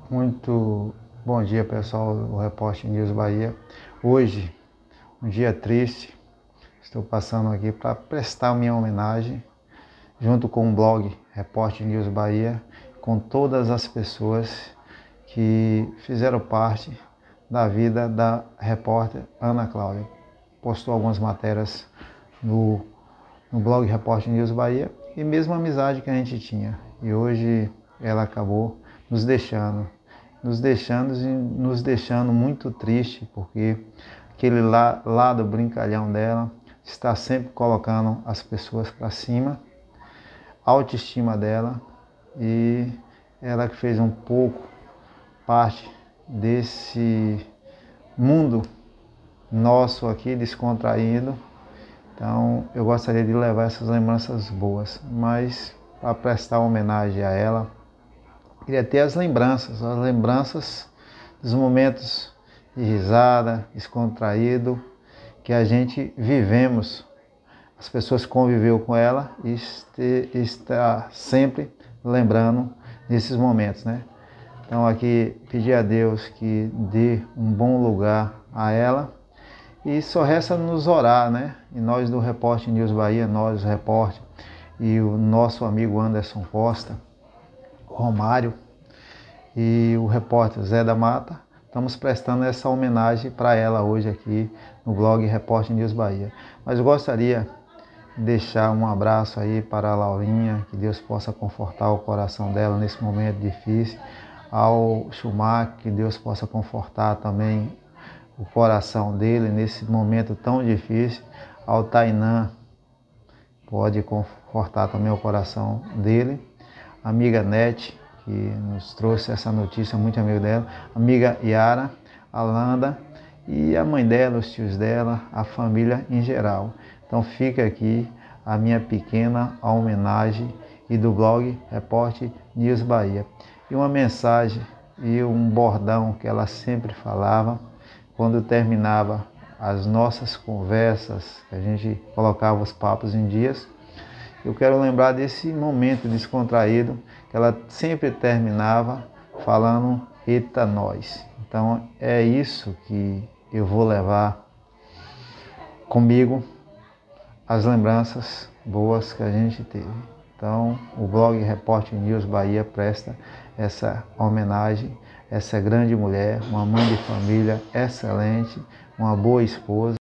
Muito bom dia, pessoal do Repórter News Bahia. Hoje, um dia triste, estou passando aqui para prestar minha homenagem, junto com o blog Repórter News Bahia, com todas as pessoas que fizeram parte da vida da repórter Ana Cláudia. Postou algumas matérias no blog Repórter News Bahia e mesmo a amizade que a gente tinha. E hoje ela acabou nos deixando muito triste, porque aquele lado brincalhão dela está sempre colocando as pessoas para cima, a autoestima dela, e ela que fez um pouco parte desse mundo nosso aqui descontraído. Então eu gostaria de levar essas lembranças boas, mas para prestar homenagem a ela, queria ter as lembranças dos momentos de risada, descontraído, que a gente vivemos, as pessoas que conviveu com ela, e está sempre lembrando desses momentos, né? Então aqui pedir a Deus que dê um bom lugar a ela, e só resta nos orar, né? E nós do Repórter News Bahia, nós, o repórter, e o nosso amigo Anderson Costa, Romário e o repórter Zé da Mata, estamos prestando essa homenagem para ela hoje aqui no blog Repórter News Bahia. Mas eu gostaria de deixar um abraço aí para a Laurinha, que Deus possa confortar o coração dela nesse momento difícil, ao Schumacher, que Deus possa confortar também o coração dele nesse momento tão difícil, ao Tainan, pode confortar também o coração dele, a amiga Nete, que nos trouxe essa notícia, muito amigo dela, a amiga Yara, a Landa e a mãe dela, os tios dela, a família em geral. Então fica aqui a minha pequena homenagem e do blog Repórter News Bahia. E uma mensagem e um bordão que ela sempre falava quando terminava as nossas conversas, que a gente colocava os papos em dias. Eu quero lembrar desse momento descontraído que ela sempre terminava falando "Eita nós". Então é isso que eu vou levar comigo, as lembranças boas que a gente teve. Então o blog Repórter News Bahia presta essa homenagem, essa grande mulher, uma mãe de família excelente, uma boa esposa.